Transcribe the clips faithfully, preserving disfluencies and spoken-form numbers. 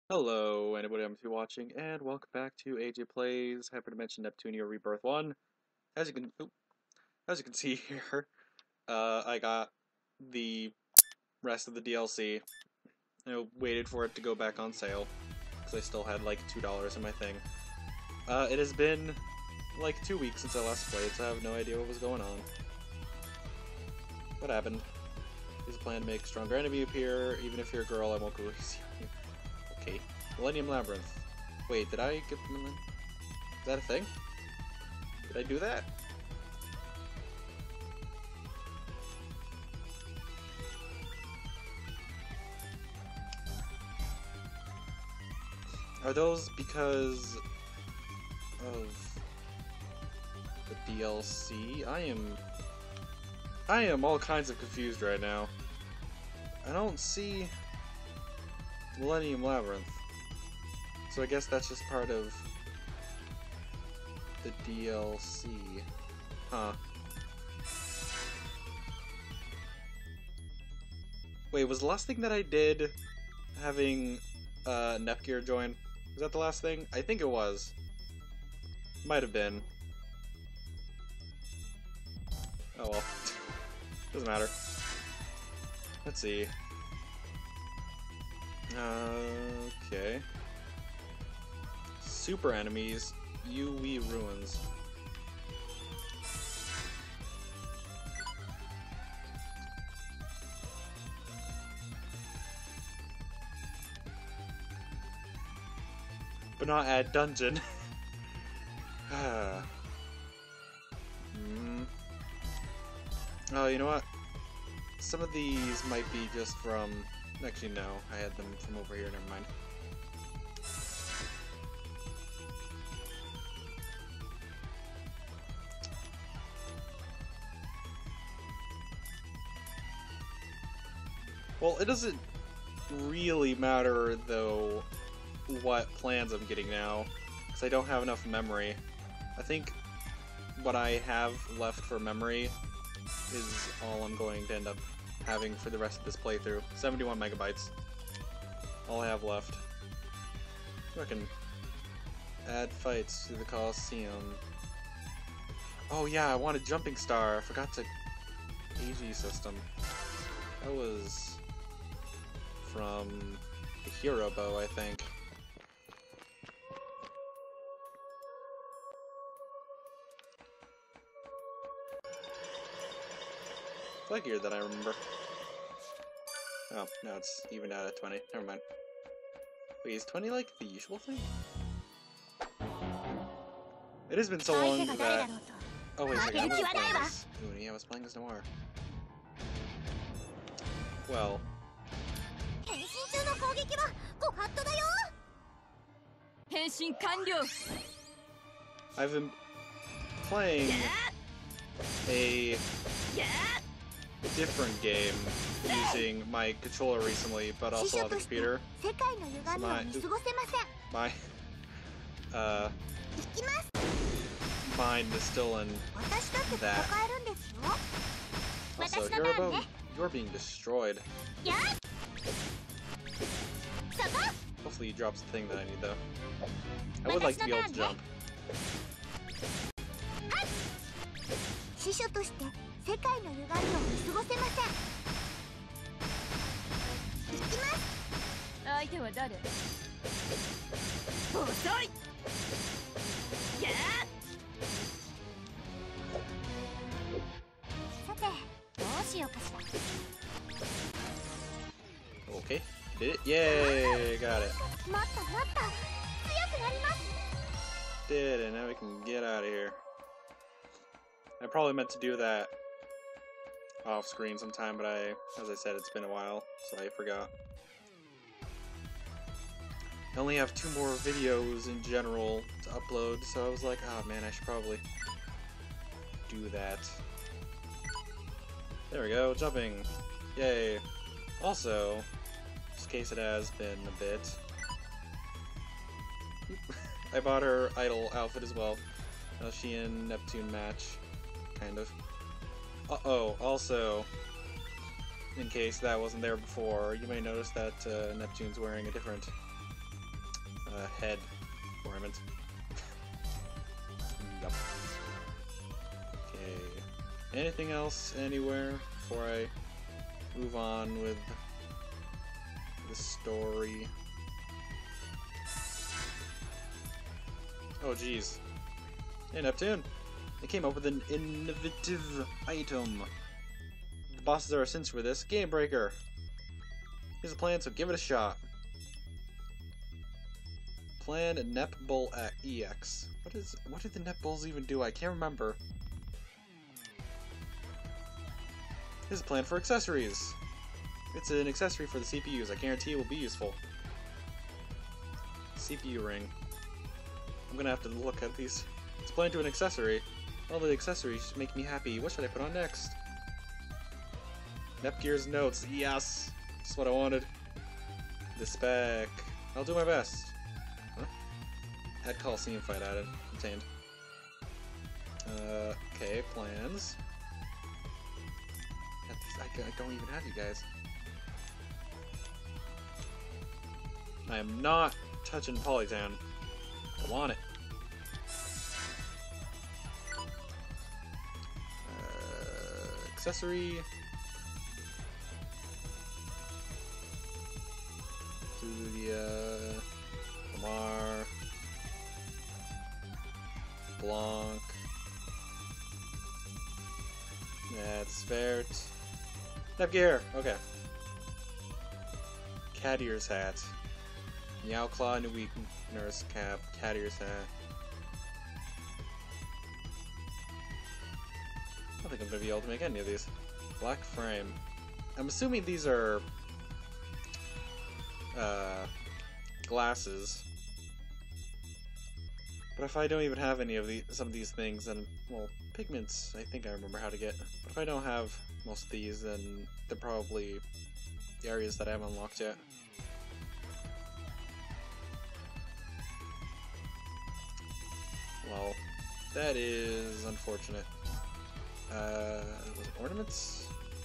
Hello, anybody I'm watching, and welcome back to A J Plays Hyperdimension Neptunia Rebirth one. As you can, oop, as you can see here, uh, I got the rest of the D L C. I waited for it to go back on sale because I still had like two dollars in my thing. Uh, it has been like two weeks since I last played, so I have no idea what was going on. What happened? There's a plan to make stronger enemy appear. Even if you're a girl, I won't go easy on you. Okay. Millennium Labyrinth. Wait, did I get the Millennium? Is that a thing? Did I do that? Are those because of the D L C? I am... I am all kinds of confused right now. I don't see Millennium Labyrinth. So I guess that's just part of the D L C. Huh. Wait, was the last thing that I did having uh, Nepgear join? Was that the last thing? I think it was. Might have been. Oh well. Doesn't matter. Let's see. Uh, okay. Super enemies, Yui Ruins. But not at dungeon. mm. Oh, you know what? Some of these might be just from... Actually, no. I had them from over here. Never mind. Well, it doesn't really matter, though, what plans I'm getting now, because I don't have enough memory. I think what I have left for memory is all I'm going to end up having for the rest of this playthrough. seventy-one megabytes. All I have left. I can add fights to the Coliseum. Oh yeah, I wanted Jumping Star. I forgot to... A G system. That was... from the Hero Bow, I think. Flagier that I remember. Oh, no, it's even out at twenty. Never mind. Wait, is twenty like the usual thing? It has been so long that... Oh wait a second, I was playing as Uni, I was playing as Noir. Well... I've been playing a different game using my controller recently, but also on the computer. So my, my uh, mind is still in that. Also, Hero, you're being destroyed. Hopefully he drops the thing that I need, though. I would like to be able to jump. Okay, did it? Yay, got it. Did it, now we can get out of here. I probably meant to do that off screen sometime, but I, as I said, it's been a while, so I forgot. I only have two more videos in general to upload, so I was like, oh man, I should probably do that. There we go, jumping. Yay. Also, just in case it has been a bit, I bought her idol outfit as well. Uh, she and Neptune match, kind of. Uh-oh, also, in case that wasn't there before, you may notice that uh, Neptune's wearing a different uh, head ornament. Yup. Okay. Anything else anywhere before I move on with the story? Oh jeez. Hey Neptune! They came up with an innovative item. The bosses are a cinch for this. Game Breaker! Here's a plan, so give it a shot. Plan Netbull E X. What is what did the Netbulls even do? I can't remember. Here's a plan for accessories. It's an accessory for the C P Us. I guarantee it will be useful. C P U ring. I'm gonna have to look at these. It's planned to an accessory. All the accessories make me happy. What should I put on next? Nepgear's notes. Yes! That's what I wanted. The spec. I'll do my best. Huh? Add Coliseum fight added. Obtained. Uh, okay, plans. I don't even have you guys. I am not touching Polytown. I want it. Uh, accessory. Julia. Lamar. Blanc. That's Vert. Nepgear! Okay. Cat ears hat. Meow Claw, New Week Nurse Cap, Cat ears hat. I don't think I'm gonna be able to make any of these. Black frame. I'm assuming these are uh, glasses. But if I don't even have any of the some of these things, then well, pigments I think I remember how to get. But if I don't have most of these, then they're probably the areas that I haven't unlocked yet. Well, that is unfortunate. Uh, was it ornaments?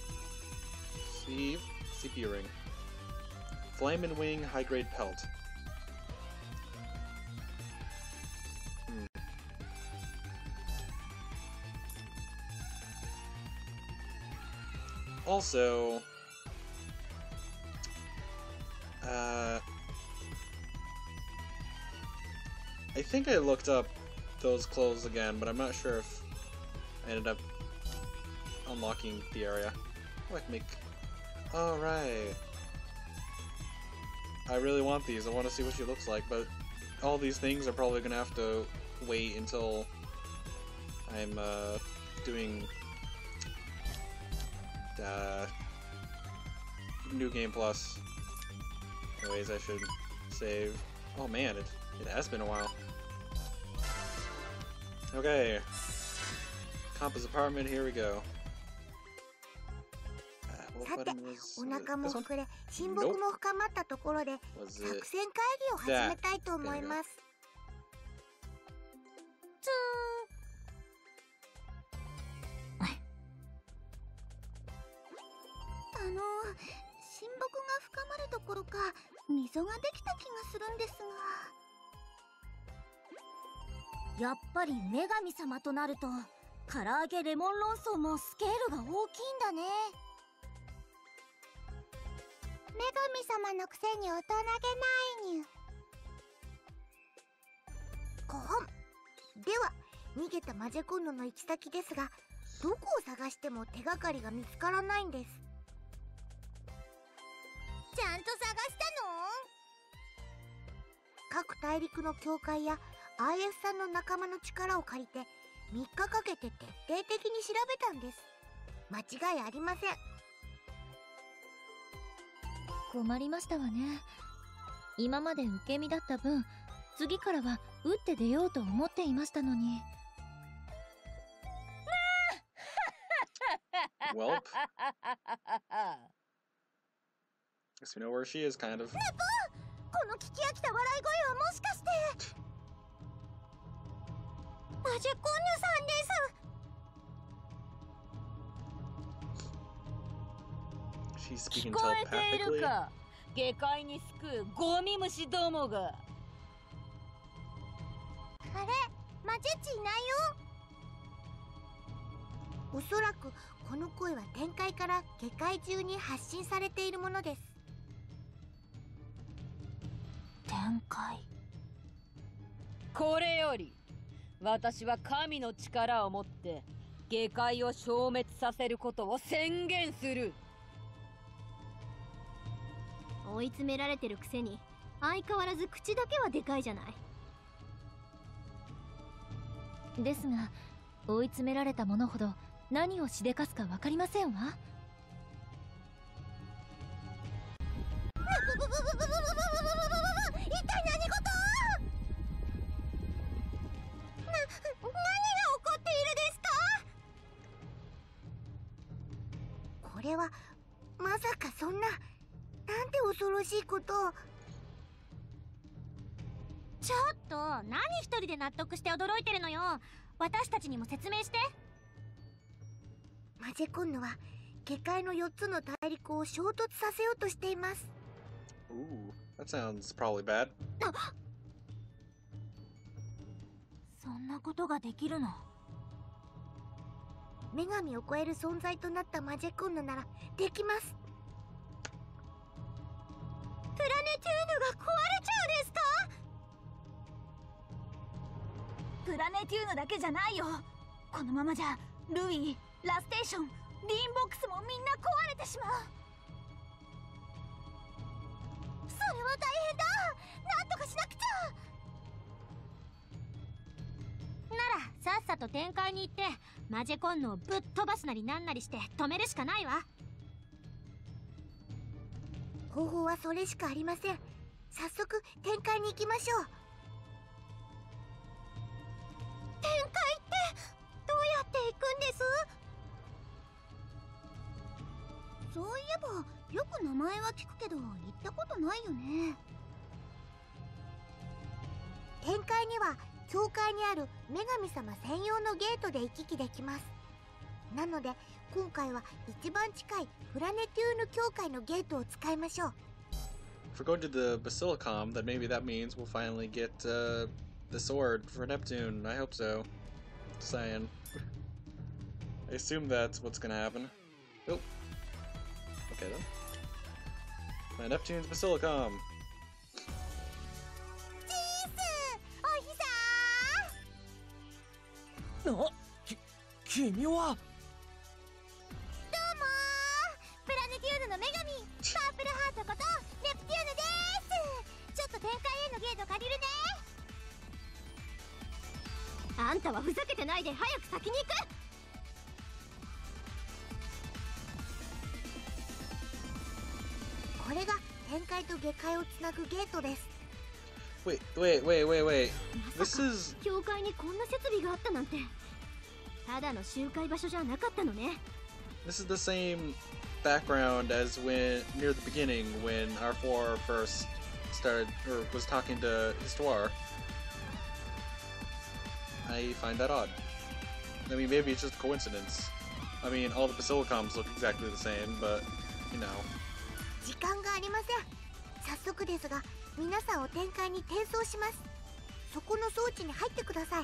C P U ring. Flame and Wing high grade pelt. Hmm. Also, uh, I think I looked up those clothes again, but I'm not sure if I ended up unlocking the area. Oh, I can make... Oh, right. I really want these. I want to see what she looks like, but all these things are probably going to have to wait until I'm uh, doing uh, New Game Plus. Anyways, I should save. Oh man, it, it has been a while. Okay. Compass apartment, here we go. Uh, what button was, was it? This one? Nope. Was it that? There we go. あの、親睦が深まるどころか溝ができた気がするんですが、やっぱり女神様となると唐揚げレモン論争もスケールが大きいんだね。女神様のくせに大人げないにゅ。ごほん。では逃げたマジェコンヌの行き先ですが、どこを探しても手がかりが見つからないんです。ちゃんと探したの？各大陸の教会や アイエス さんの仲間の力を借りてみっかかけて徹底的に調べたんです。間違いありません。困りましたわね。今まで受け身だった分、次からは打って出ようと思っていましたのに。 Welp. Guess we know where she is, kind of. ネポ！この聞き飽きた笑い声はもしかしてマジェコンヌさんです。 She's speaking 聞こえている telepathically. か？下界に救うゴミ虫どもが。 あれ、マチェッチいないよ。おそらくこの声は天界から下界中に発信されているものです。 天界。これより私は神の力を持って下界を消滅させることを宣言する。 追い詰められてるくせに相変わらず口だけはでかいじゃない。ですが追い詰められた者ほど何をしでかすか分かりませんわ。一体何事？な、何が起こっているですか？ これはまさかそんな、なんて恐ろしいことを。 ちょっと何一人で納得して驚いてるのよ。私たちにも説明して。 マジェコンヌは下界のよっつの大陸を衝突させようとしています。 Ooh, that sounds probably bad. そんなことができるの？ 女神を超える存在となったマジェコンヌならできます。 プラネテューヌが壊れちゃうんですか？プラネテューヌだけじゃないよ。このままじゃルイ、ラステーション、リンボックスもみんな壊れてしまう。それは大変だ。なんとかしなくちゃ。ならさっさと天界に行ってマジェコンヌをぶっ飛ばすなりなんなりして止めるしかないわ。 方法はそれしかありません。早速天界に行きましょう。 天界ってどうやって行くんです？そういえばよく名前は聞くけど行ったことないよね。 天界には教会にある女神様専用のゲートで行き来できます。なので今回は一番近いプラネテューヌ教会のゲートを使いましょう。 If we're going to the Basilicom, then maybe that means we'll finally get uh, the sword for Neptune. I hope so. Just saying. I assume that's what's gonna happen. Oh. Okay then. My Neptune's Basilicom. あ、き、君は。 プラネテューヌの女神パープルハートことネプテューヌです。ちょっと天界へのゲート借りるね。あんたはふざけてないで早く先に行く。 これが天界と下界をつなぐゲートです。 Wait, wait, wait, wait, wait. ま This さか is 教会にこんな設備があったなんて。ただの集会場所じゃなかったのね。 this is the same background as when near the beginning when R four first started or was talking to Histoire. I find that odd. I mean, maybe it's just coincidence. I mean, all the Basilicoms look exactly the same, but you know. 時間がありません。早速ですが皆さんを天界に転送します。そこの装置に入ってください。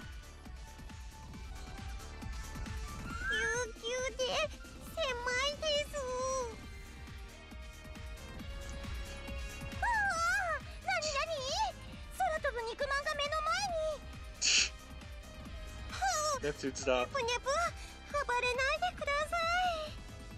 ぎゅうぎゅうで狭いです。ああ、なになに？空飛ぶ肉まんが目の前に。 Neptune, stop. ぷにゃぷ、暴れないでください。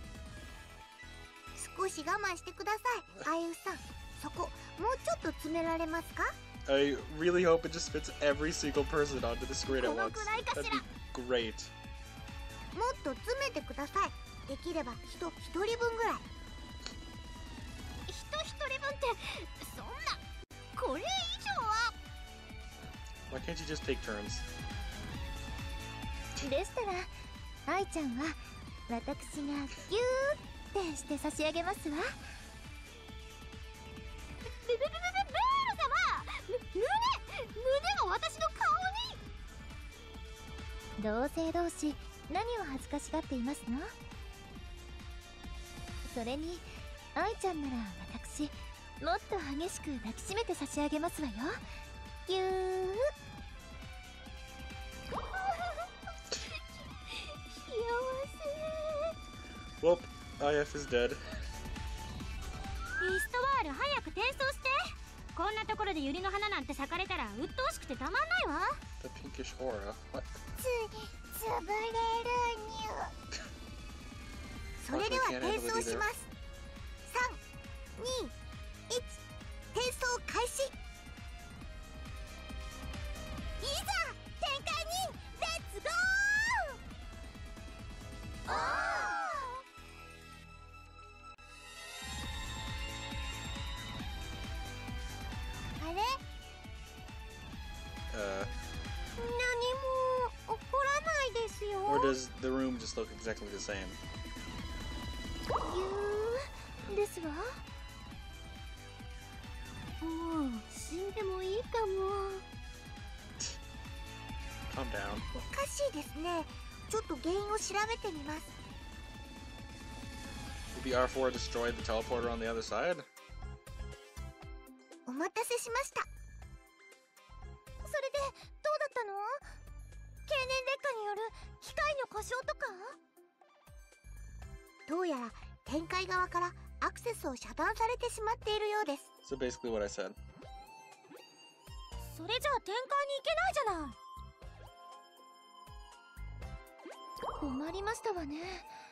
少し我慢してください。あゆさん、そこもうちょっと詰められますか？ I really hope it just fits every single person onto the screen at この once. くらいか That'd しら。 be great. もっと詰めてください。できれば人一人分ぐらい。 人一人分ってそんな、これ以上は。 Why can't you just take turns? でしたら愛ちゃんは私がギューってして差し上げますわ。ベベベベベベール様、む胸胸が私の顔に。同性同士何を恥ずかしがっていますの？それに愛ちゃんなら私もっと激しく抱きしめて差し上げますわよ。ぎゅー。 Well, I F is dead. イストワール早く転送して。こんなところでユリの花なんて咲かれたら鬱陶しくてたまんないわ。 The pinkish aura. What? つ潰れるにゅ。それでは転送します。さん、に、いち、転送開始。いざ展開にレッツゴー。おー、あれ、 Uh, 何も起こらないですよ。 or does the room just look exactly the same? ゆうですわ。もう死んでもいいかも。 Calm down. おかしいですね。ちょっと原因を調べてみます。 Maybe R four destroyed the teleporter on the other side? お待たせしました。それでどうだったの？経年劣化による機械の故障とか？どうやら展開側からアクセスを遮断されてしまっているようです。 So basically what I said. それじゃあ展開に行けないじゃない。 困りましたわね。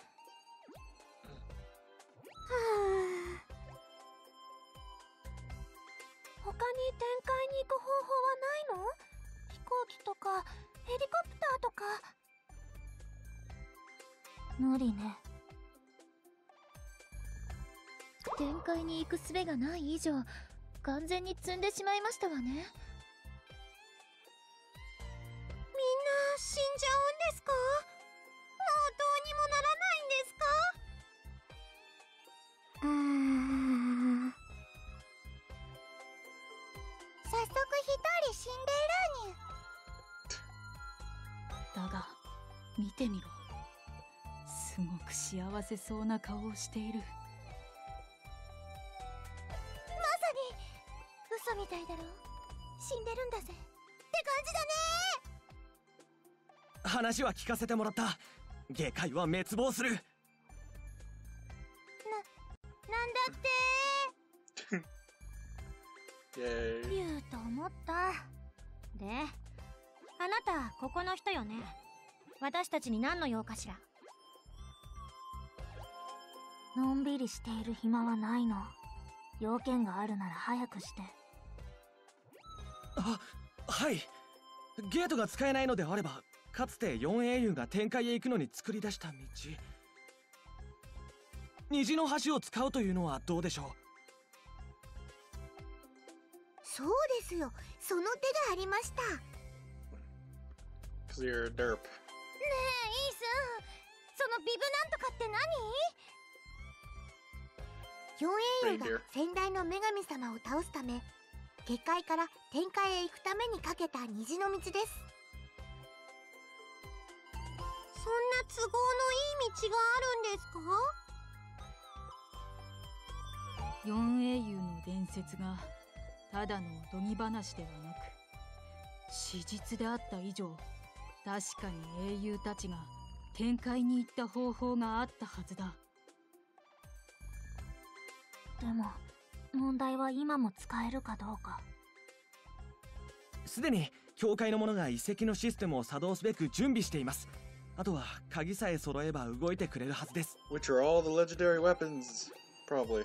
はあ。他に展開に行く方法はないの？飛行機とかヘリコプターとか。無理ね。展開に行く術がない以上、完全に積んでしまいましたわね。みんな死んじゃうんですか？もうどうにもならないんですか？うーん。早速一人死んでいるにゅ。 だが見てみろ、すごく幸せそうな顔をしている。 まさに嘘みたいだろ。死んでるんだぜって感じだね。 話は聞かせてもらった。下界は滅亡する。 なんだって Yay. 言うと思った。で、あなたここの人よね。私たちに何の用かしら？ のんびりしている暇はないの。要件があるなら早くして。 あ、はい。ゲートが使えないのであれば、かつてよん英雄が天界へ行くのに作り出した道、虹の橋を使うというのはどうでしょう？ そうですよ。その手がありました。 Cause you're a derp. ねえイースン、そのビブなんとかって何？ よん英雄が先代の女神様を倒すため、下界から天界へ行くためにかけた虹の道です。そんな都合のいい道があるんですか？ 四英雄の伝説がただのおとぎ話ではなく史実であった以上、確かに英雄たちが天界に行った方法があったはずだ。 でも問題は今も使えるかどうか。 すでに教会の者が遺跡のシステムを作動すべく準備しています。あとは鍵さえ揃えば動いてくれるはずです。 Which are all the legendary weapons, probably. 鍵です？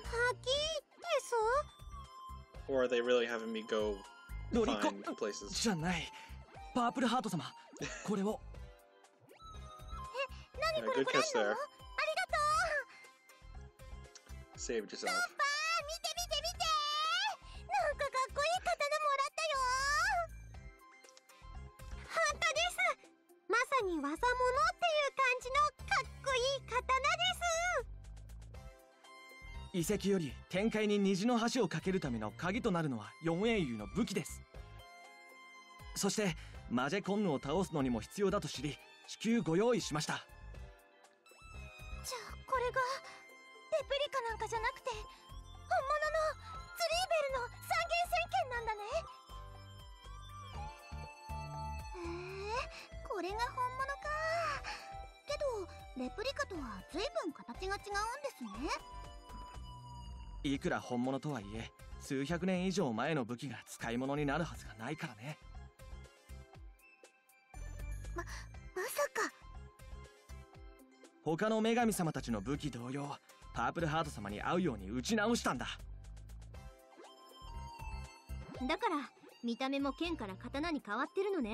Or are they really having me go ロリコ find places? じゃない。パープルハート様、これを。 何 Yeah, これ good くれん catch の？ there. ありがとう。 Saved yourself. パパ見て見て見て。なんかかっこいい刀もらったよ。本当です。まさに技物っていう感じのかっこいい刀です。 遺跡より天界に虹の橋を架けるための鍵となるのはよん英雄の武器です。そしてマジェコンヌを倒すのにも必要だと知り、至急ご用意しました。 じゃあこれがレプリカなんかじゃなくて本物のツリーベルの三元戦剣なんだね。へえ、これが本物か。けどレプリカとは随分形が違うんですね。 いくら本物とはいえ数百年以上前の武器が使い物になるはずがないからね。 ま、まさか。 他の女神様たちの武器同様、パープルハート様に合うように打ち直したんだ。 だから見た目も剣から刀に変わってるのね。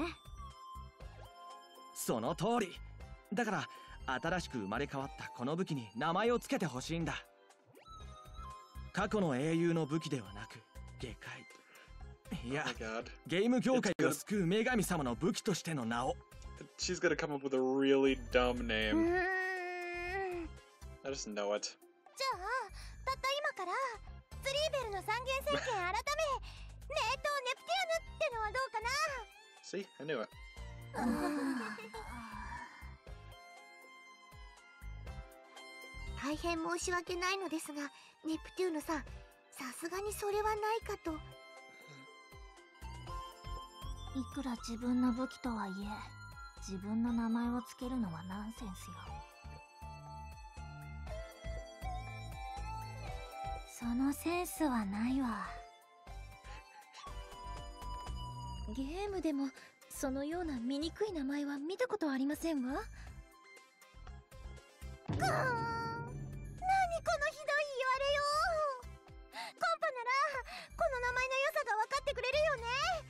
その通り。だから新しく生まれ変わったこの武器に名前を付けてほしいんだ。過去の英雄の武器ではなく下界、いや、 Oh ゲーム業界を救う女神様の武器としての名を。 She's gonna come up with a really dumb う name. ーん。 I just know it. じゃあたった今からツリーベルの三元聖剣改め名刀ネプティアヌってのはどうかな。 See? I knew it. 大変申し訳ないのですが、ネプテューヌさん、さすがにそれはないかと。 いくら自分の武器とはいえ、自分の名前をつけるのはナンセンスよ。そのセンスはないわ。 ゲームでもそのような醜い名前は見たことありませんわ。 くーん、何このひどい言われよう。コンパならこの名前の良さが分かってくれるよね。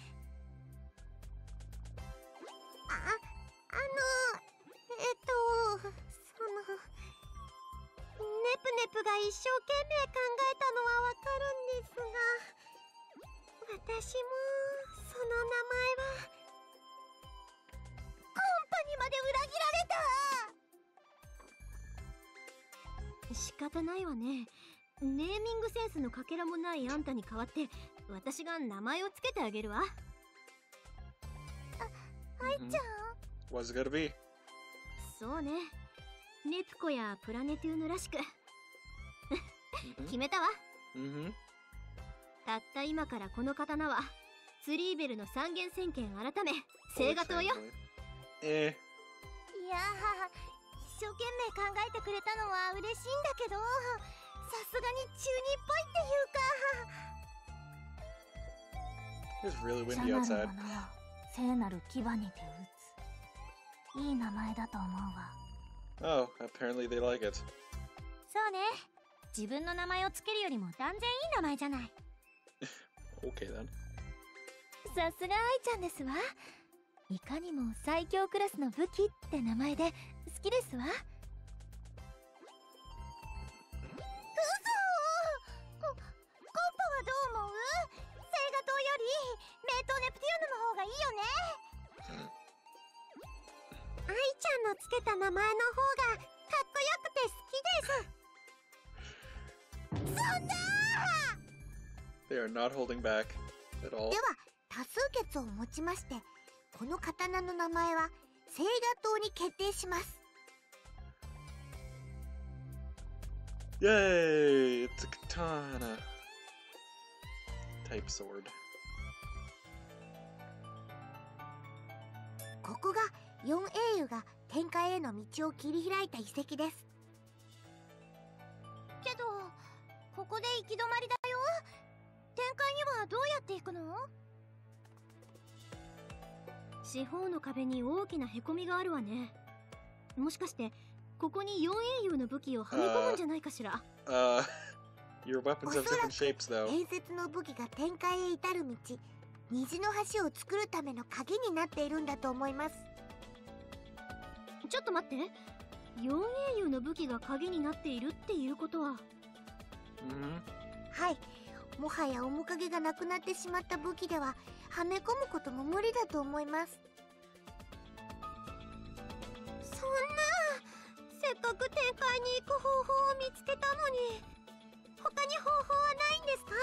あ、あのえっとそのネプネプが一生懸命考えたのは分かるんですが、私もその名前はコンパにまで裏切られた。 仕方ないわね。ネーミングセンスのかけらもないあんたに代わって私が名前をつけてあげるわ。 愛ちゃん、 What's it gonna be? そうね、ネプコやプラネテューヌらしく Mhm. 決めたわ。 Mhm. たった今からこの刀はツリーベルの三元聖剣改め聖画刀よ。 Eh. いやー、一生懸命考えてくれたのは嬉しいんだけど、さすがに中二っぽいっていうか。 It's really 邪 windy な outside. るものを聖なる牙にて打つ。いい名前だと思うわ。 Oh, apparently they like it. そうね、自分の名前をつけるよりも断然いい名前じゃない。 Okay then. さすが愛ちゃんですわ。いかにも最強クラスの武器って名前で好きですわ。 嘘。コ、コンパはどう思う？聖画刀より名刀ネプティウヌの方がいいよね。愛ちゃんのつけた名前の方がかっこよくて好きです。そんなー。 They are not holding back at all. では多数決をもちましてこの刀の名前は聖画刀に決定します。 Yay! It's a katana type sword. ここがよん英雄が天界への道を切り開いた遺跡です。けどここで行き止まりだよ。天界にはどうやって行くの？ 四方の壁に大きなへこみがあるわね。もしかしてここによん英雄の武器をはめ込むんじゃないかしら。 Uh, your weapons have different shapes though. 伝説の武器が天界へ至る道、虹の橋を作るための鍵になっているんだと思います。 ちょっと待って、よん英雄の武器が鍵になっているっていうことは。 Mhm. はい、もはや面影がなくなってしまった武器でははめ込むことも無理だと思います。そんな、せっかく天界に行く方法を見つけたのに他に方法はないんですか？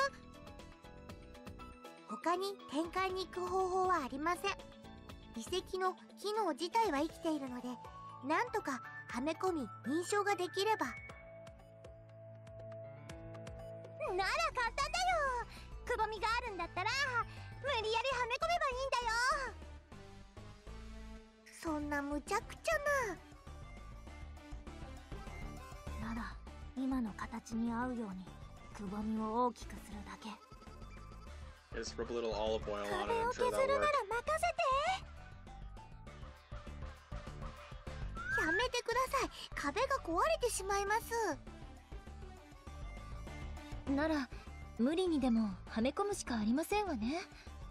他に天界に行く方法はありません。遺跡の機能自体は生きているので、なんとかはめ込み認証ができれば。なら簡単だよ。くぼみがあるんだったら無理やりはめ込めばいいんだよ。そんな無茶苦茶な。 今の形に合うようにくぼみを大きくするだけ。 Just rub a little olive oil on it. 壁 I'm を sure 削 that'll るなら work. 任せて。やめてください。壁が壊れてしまいます。 なら無理にでもはめ込むしかありませんわね。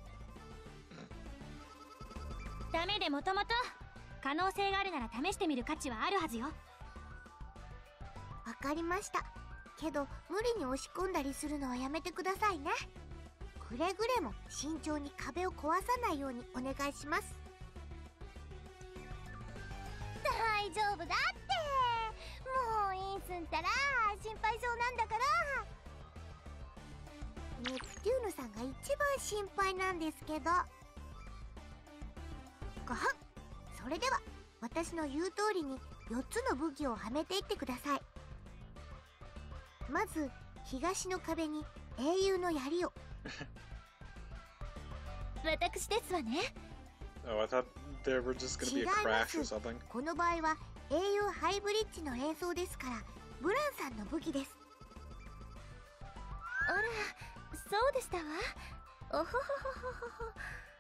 ダメでもともと可能性があるなら試してみる価値はあるはずよ。 わかりました。けど無理に押し込んだりするのはやめてくださいね。くれぐれも慎重に壁を壊さないようにお願いします。大丈夫だって。もういいんすんったら心配性なんだから。ネプテューヌさんが一番心配なんですけど。ごはん。それでは私の言う通りによっつの武器をはめていってください。まず東の壁に英雄の槍を。 私ですわね。 Oh, I thought there were just gonna be a crash or something. この場合は英雄ハイブリッジの演奏ですからブランさんの武器です。 あら、そうでしたわ。おほほほほほ。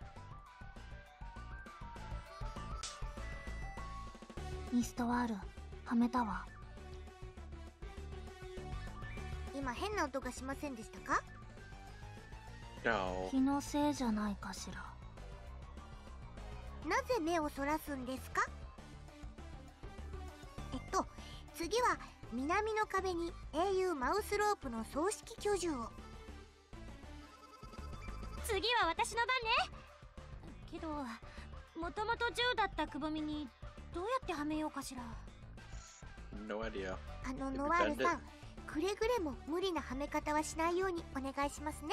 ミストワールはめたわ。 今変な音がしませんでしたか？ No. 気のせいじゃないかしら。 なぜ目をそらすんですか？えっと次は南の壁に英雄マウスロープの葬式巨獣を。 次は私の番ね。けどもともとじゅうだったくぼみにどうやってはめようかしら。 No idea. あのノワールさん、くれぐれも無理なはめ方はしないようにお願いしますね。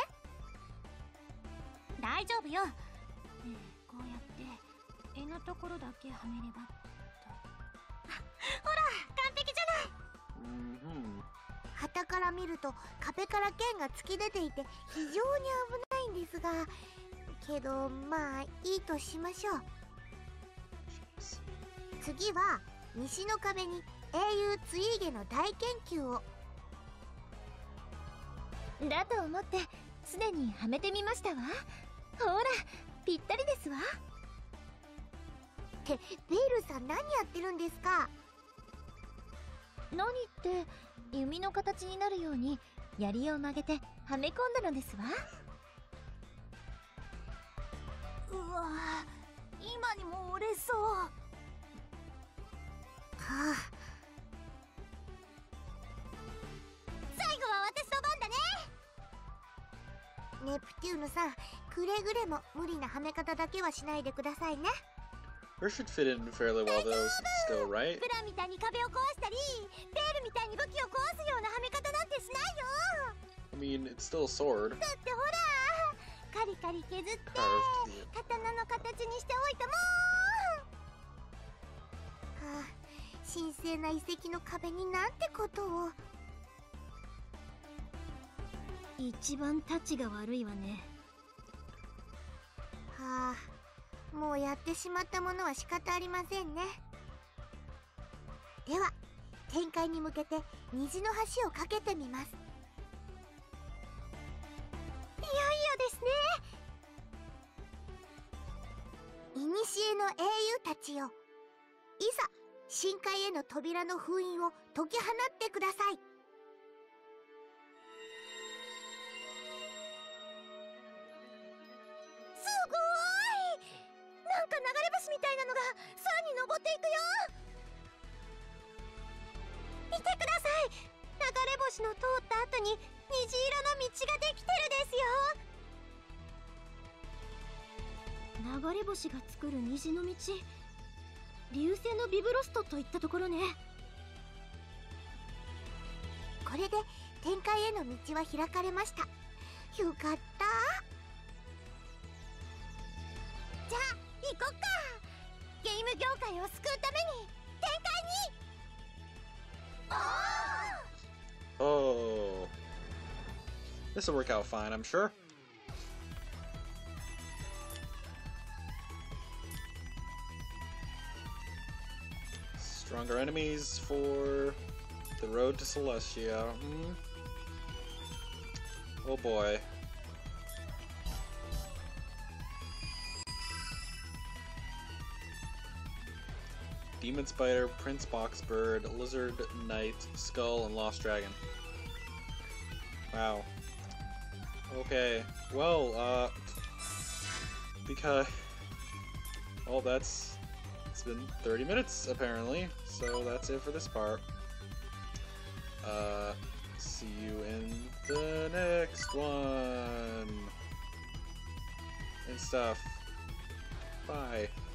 大丈夫よ。ねえ、こうやって絵のところだけはめればっと。ほら、完璧じゃない。 Mm-hmm. 旗から見ると壁から剣が突き出ていて非常に危ないんですが、けどまあいいとしましょう。次は西の壁に英雄ツイーゲの大研究を。 だと思ってすでにはめてみましたわ。ほら、ぴったりですわ。 ってベイルさん何やってるんですか？ 何って弓の形になるように槍を曲げてはめ込んだのですわ。 うわぁ、今にも折れそう。 はあ、 最後は私の番だね。 ネプテューヌさん、くれぐれも無理なはめ方だけはしないでくださいね。 Her should fit in fairly well though, still, right? ブラみたいに壁を壊したり、ベールみたいに武器を壊すようなはめ方なんてしないよ。 I mean, it's still a sword. だってほら、カリカリ削って Carved to 刀の形にしておいたもん。 はあ、神聖な遺跡の壁になんてことを。 一番タチが悪いわね。 はあ、もうやってしまったものは仕方ありませんね。では展開に向けて虹の橋を架けてみます。いよいよですね。いにしえの英雄たちよ、いざ深海への扉の封印を解き放ってください。 すごーい。なんか流れ星みたいなのが空に登っていくよ。見てください。流れ星の通った後に虹色の道ができてるですよ。 流れ星が作る虹の道、流星のビブロストといったところね。 これで展開への道は開かれました。よかった。 じゃあ行こっか。ゲーム業界を救うために展開に。おー Oh. This'll work out fine, I'm sure. Stronger enemies for The road to Celestia. Hmm. Oh boy. Demon Spider, Prince Boxbird, Lizard Knight, Skull, and Lost Dragon. Wow. Okay. Well, uh... because... Well, that's... It's been thirty minutes, apparently. So that's it for this part. Uh... See you in the next one! And stuff. Bye.